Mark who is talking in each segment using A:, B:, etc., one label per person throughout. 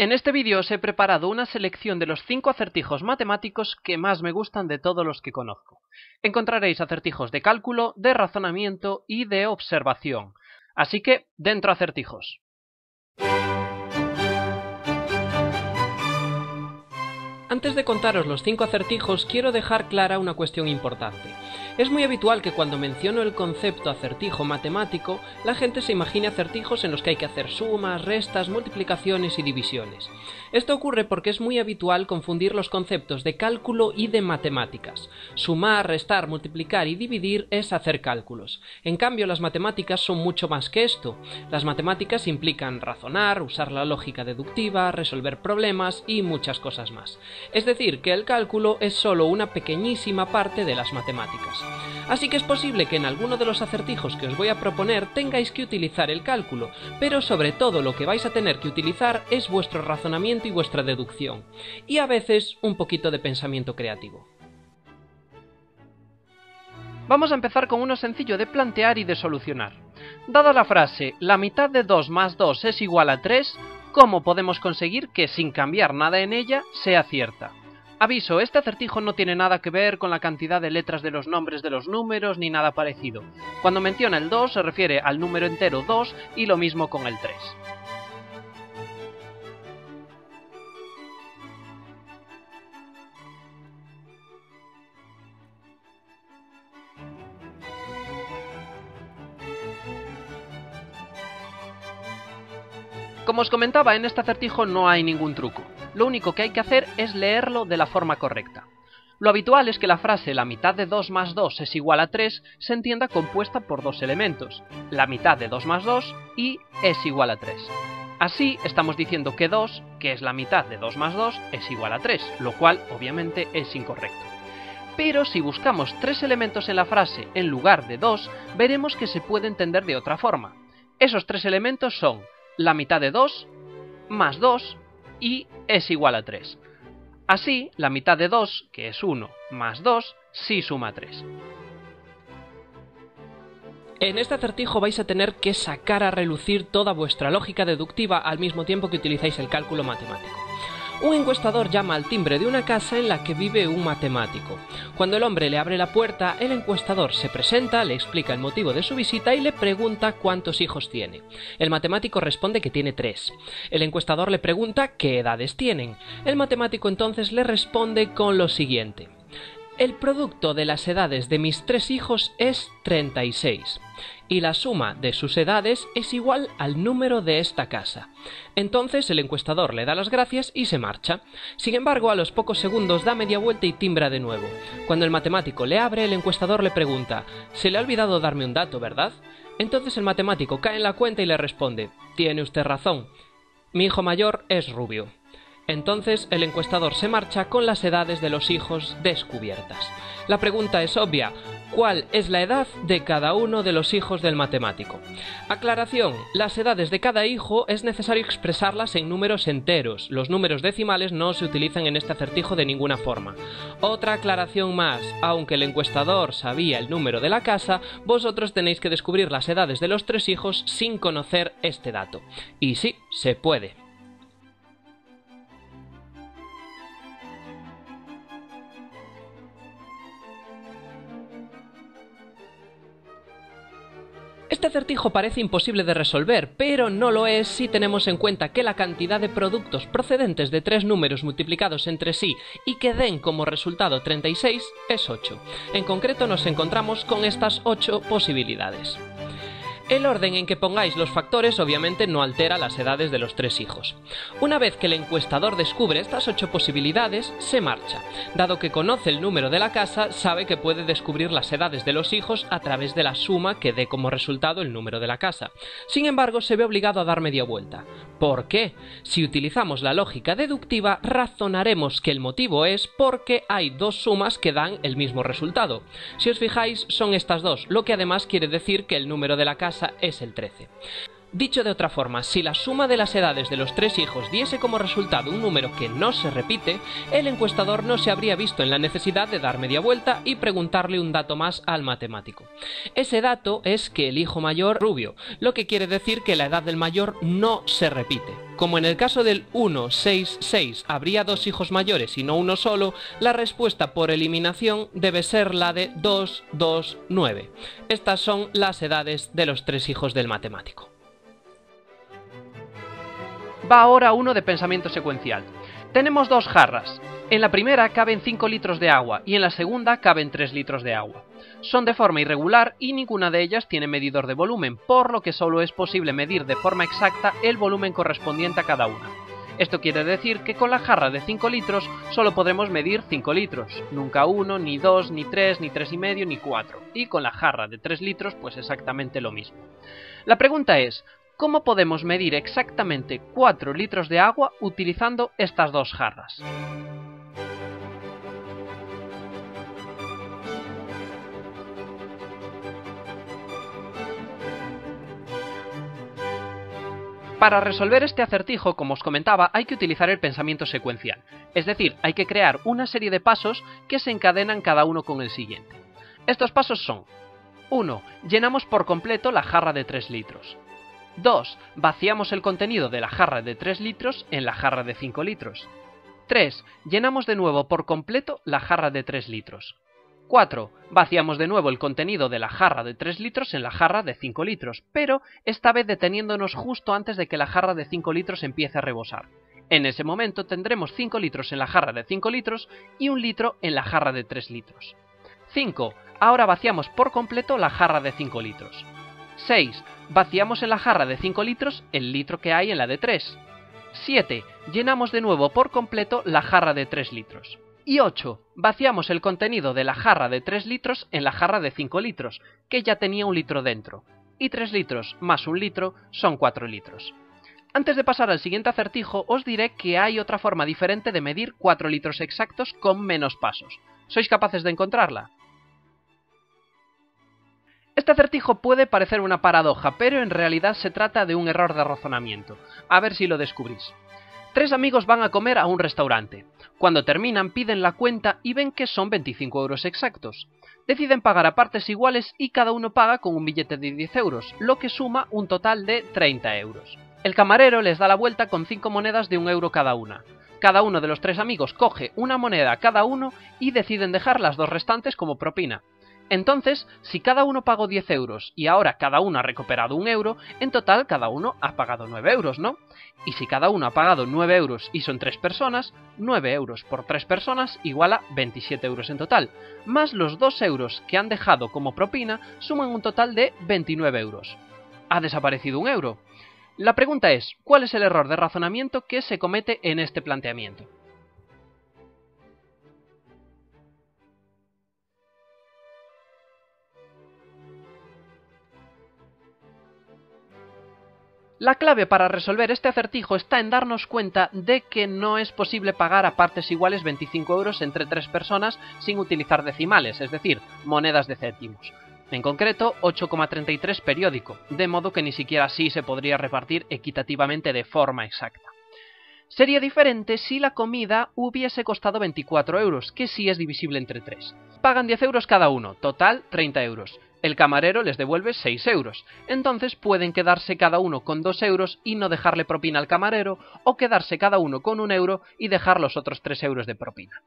A: En este vídeo os he preparado una selección de los 5 acertijos matemáticos que más me gustan de todos los que conozco. Encontraréis acertijos de cálculo, de razonamiento y de observación. Así que, dentro acertijos. Antes de contaros los 5 acertijos, quiero dejar clara una cuestión importante. Es muy habitual que cuando menciono el concepto acertijo matemático, la gente se imagine acertijos en los que hay que hacer sumas, restas, multiplicaciones y divisiones. Esto ocurre porque es muy habitual confundir los conceptos de cálculo y de matemáticas. Sumar, restar, multiplicar y dividir es hacer cálculos. En cambio, las matemáticas son mucho más que esto. Las matemáticas implican razonar, usar la lógica deductiva, resolver problemas y muchas cosas más. Es decir, que el cálculo es solo una pequeñísima parte de las matemáticas. Así que es posible que en alguno de los acertijos que os voy a proponer tengáis que utilizar el cálculo, pero sobre todo lo que vais a tener que utilizar es vuestro razonamiento y vuestra deducción, y a veces un poquito de pensamiento creativo. Vamos a empezar con uno sencillo de plantear y de solucionar. Dada la frase, la mitad de 2 más 2 es igual a 3, ¿cómo podemos conseguir que, sin cambiar nada en ella, sea cierta? Aviso, este acertijo no tiene nada que ver con la cantidad de letras de los nombres de los números ni nada parecido. Cuando menciona el 2 se refiere al número entero 2 y lo mismo con el 3. Como os comentaba, en este acertijo no hay ningún truco. Lo único que hay que hacer es leerlo de la forma correcta. Lo habitual es que la frase la mitad de 2 más 2 es igual a 3 se entienda compuesta por dos elementos, la mitad de 2 más 2 y es igual a 3. Así estamos diciendo que 2, que es la mitad de 2 más 2, es igual a 3, lo cual obviamente es incorrecto. Pero si buscamos 3 elementos en la frase en lugar de 2, veremos que se puede entender de otra forma. Esos 3 elementos son la mitad de 2, más 2 y es igual a 3. Así, la mitad de 2, que es 1, más 2, sí suma 3. En este acertijo vais a tener que sacar a relucir toda vuestra lógica deductiva al mismo tiempo que utilizáis el cálculo matemático. Un encuestador llama al timbre de una casa en la que vive un matemático. Cuando el hombre le abre la puerta, el encuestador se presenta, le explica el motivo de su visita y le pregunta cuántos hijos tiene. El matemático responde que tiene 3. El encuestador le pregunta qué edades tienen. El matemático entonces le responde con lo siguiente: el producto de las edades de mis 3 hijos es 36, y la suma de sus edades es igual al número de esta casa. Entonces el encuestador le da las gracias y se marcha. Sin embargo, a los pocos segundos da media vuelta y timbra de nuevo. Cuando el matemático le abre, el encuestador le pregunta: se le ha olvidado darme un dato, ¿verdad? Entonces el matemático cae en la cuenta y le responde: tiene usted razón, mi hijo mayor es rubio. Entonces el encuestador se marcha con las edades de los hijos descubiertas. La pregunta es obvia: ¿cuál es la edad de cada uno de los hijos del matemático? Aclaración: las edades de cada hijo es necesario expresarlas en números enteros. Los números decimales no se utilizan en este acertijo de ninguna forma. Otra aclaración más: aunque el encuestador sabía el número de la casa, vosotros tenéis que descubrir las edades de los 3 hijos sin conocer este dato. Y sí, se puede. Este acertijo parece imposible de resolver, pero no lo es si tenemos en cuenta que la cantidad de productos procedentes de 3 números multiplicados entre sí y que den como resultado 36 es 8. En concreto nos encontramos con estas 8 posibilidades. El orden en que pongáis los factores obviamente no altera las edades de los 3 hijos. Una vez que el encuestador descubre estas 8 posibilidades, se marcha. Dado que conoce el número de la casa, sabe que puede descubrir las edades de los hijos a través de la suma que dé como resultado el número de la casa. Sin embargo, se ve obligado a dar media vuelta. ¿Por qué? Si utilizamos la lógica deductiva, razonaremos que el motivo es porque hay 2 sumas que dan el mismo resultado. Si os fijáis, son estas 2, lo que además quiere decir que el número de la casa es el 13. Dicho de otra forma, si la suma de las edades de los 3 hijos diese como resultado un número que no se repite, el encuestador no se habría visto en la necesidad de dar media vuelta y preguntarle un dato más al matemático. Ese dato es que el hijo mayor es rubio, lo que quiere decir que la edad del mayor no se repite. Como en el caso del 166 habría 2 hijos mayores y no uno solo, la respuesta por eliminación debe ser la de 229. Estas son las edades de los 3 hijos del matemático. Va ahora uno de pensamiento secuencial. Tenemos 2 jarras. En la primera caben 5 litros de agua y en la segunda caben 3 litros de agua. Son de forma irregular y ninguna de ellas tiene medidor de volumen, por lo que solo es posible medir de forma exacta el volumen correspondiente a cada una. Esto quiere decir que con la jarra de 5 litros solo podremos medir 5 litros, nunca 1, ni 2, ni 3, ni 3,5, ni 4, y con la jarra de 3 litros pues exactamente lo mismo. La pregunta es, ¿cómo podemos medir exactamente 4 litros de agua utilizando estas 2 jarras? Para resolver este acertijo, como os comentaba, hay que utilizar el pensamiento secuencial, es decir, hay que crear una serie de pasos que se encadenan cada uno con el siguiente. Estos pasos son: 1. Llenamos por completo la jarra de 3 litros. 2. Vaciamos el contenido de la jarra de 3 litros en la jarra de 5 litros. 3. Llenamos de nuevo por completo la jarra de 3 litros. 4. Vaciamos de nuevo el contenido de la jarra de 3 litros en la jarra de 5 litros, pero esta vez deteniéndonos justo antes de que la jarra de 5 litros empiece a rebosar. En ese momento tendremos 5 litros en la jarra de 5 litros y 1 litro en la jarra de 3 litros. 5. Ahora vaciamos por completo la jarra de 5 litros. 6. Vaciamos en la jarra de 5 litros el litro que hay en la de 3. 7. Llenamos de nuevo por completo la jarra de 3 litros. Y 8. Vaciamos el contenido de la jarra de 3 litros en la jarra de 5 litros, que ya tenía 1 litro dentro. Y 3 litros más 1 litro son 4 litros. Antes de pasar al siguiente acertijo, os diré que hay otra forma diferente de medir 4 litros exactos con menos pasos. ¿Sois capaces de encontrarla? Este acertijo puede parecer una paradoja, pero en realidad se trata de un error de razonamiento. A ver si lo descubrís. 3 amigos van a comer a un restaurante. Cuando terminan piden la cuenta y ven que son 25 euros exactos. Deciden pagar a partes iguales y cada uno paga con un billete de 10 euros, lo que suma un total de 30 euros. El camarero les da la vuelta con 5 monedas de 1 euro cada una. Cada uno de los 3 amigos coge una moneda cada uno y deciden dejar las 2 restantes como propina. Entonces, si cada uno pagó 10 euros y ahora cada uno ha recuperado 1 euro, en total cada uno ha pagado 9 euros, ¿no? Y si cada uno ha pagado 9 euros y son 3 personas, 9 euros por 3 personas igual a 27 euros en total, más los 2 euros que han dejado como propina suman un total de 29 euros. Ha desaparecido 1 euro. La pregunta es, ¿cuál es el error de razonamiento que se comete en este planteamiento? La clave para resolver este acertijo está en darnos cuenta de que no es posible pagar a partes iguales 25 euros entre 3 personas sin utilizar decimales, es decir, monedas de céntimos. En concreto, 8,33 periódico, de modo que ni siquiera así se podría repartir equitativamente de forma exacta. Sería diferente si la comida hubiese costado 24 euros, que sí es divisible entre 3. Pagan 10 euros cada uno, total 30 euros. El camarero les devuelve 6 euros, entonces pueden quedarse cada uno con 2 euros y no dejarle propina al camarero, o quedarse cada uno con 1 euro y dejar los otros 3 euros de propina.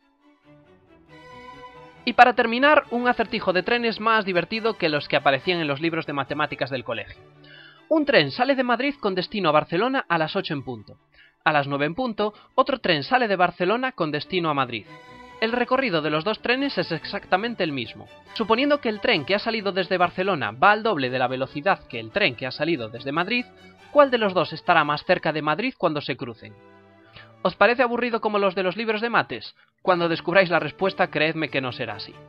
A: Y para terminar, un acertijo de trenes más divertido que los que aparecían en los libros de matemáticas del colegio. Un tren sale de Madrid con destino a Barcelona a las 8 en punto. A las 9 en punto, otro tren sale de Barcelona con destino a Madrid. El recorrido de los 2 trenes es exactamente el mismo. Suponiendo que el tren que ha salido desde Barcelona va al doble de la velocidad que el tren que ha salido desde Madrid, ¿cuál de los 2 estará más cerca de Madrid cuando se crucen? ¿Os parece aburrido como los de los libros de mates? Cuando descubráis la respuesta, creedme que no será así.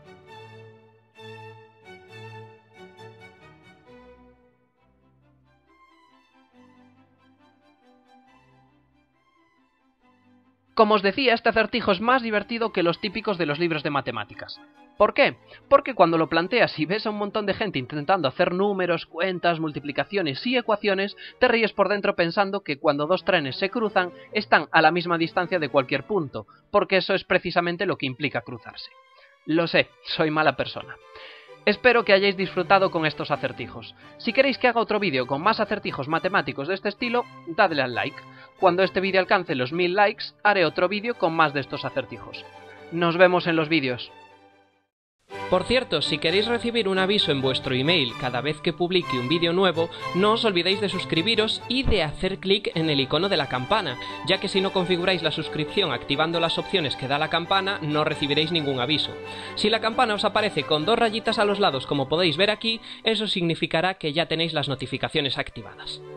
A: Como os decía, este acertijo es más divertido que los típicos de los libros de matemáticas. ¿Por qué? Porque cuando lo planteas y ves a un montón de gente intentando hacer números, cuentas, multiplicaciones y ecuaciones, te ríes por dentro pensando que cuando dos trenes se cruzan, están a la misma distancia de cualquier punto, porque eso es precisamente lo que implica cruzarse. Lo sé, soy mala persona. Espero que hayáis disfrutado con estos acertijos. Si queréis que haga otro vídeo con más acertijos matemáticos de este estilo, dadle al like. Cuando este vídeo alcance los 1000 likes, haré otro vídeo con más de estos acertijos. Nos vemos en los vídeos. Por cierto, si queréis recibir un aviso en vuestro email cada vez que publique un vídeo nuevo, no os olvidéis de suscribiros y de hacer clic en el icono de la campana, ya que si no configuráis la suscripción activando las opciones que da la campana, no recibiréis ningún aviso. Si la campana os aparece con 2 rayitas a los lados como podéis ver aquí, eso significará que ya tenéis las notificaciones activadas.